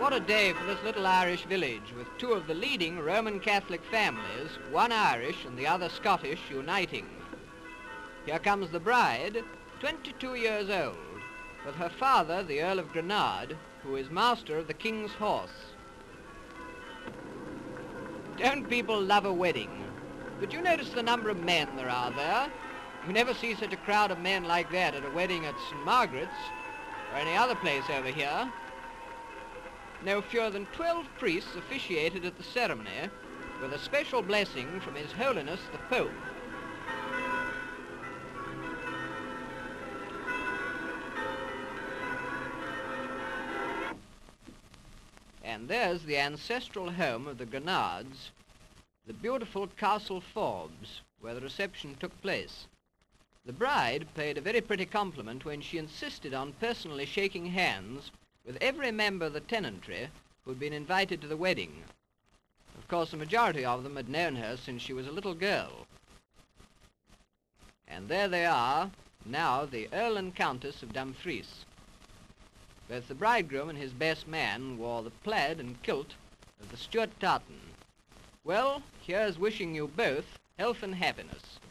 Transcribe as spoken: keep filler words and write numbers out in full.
What a day for this little Irish village, with two of the leading Roman Catholic families, one Irish and the other Scottish, uniting. Here comes the bride, twenty-two years old, with her father, the Earl of Granard, who is master of the King's horse. Don't people love a wedding? But you notice the number of men there are there? You never see such a crowd of men like that at a wedding at Saint Margaret's, or any other place over here. No fewer than twelve priests officiated at the ceremony, with a special blessing from His Holiness the Pope. And there's the ancestral home of the Granards, the beautiful Castle Forbes, where the reception took place. The bride paid a very pretty compliment when she insisted on personally shaking hands with every member of the tenantry who had been invited to the wedding. Of course, the majority of them had known her since she was a little girl. And there they are, now the Earl and Countess of Dumfries. Both the bridegroom and his best man wore the plaid and kilt of the Stuart tartan. Well, here's wishing you both health and happiness.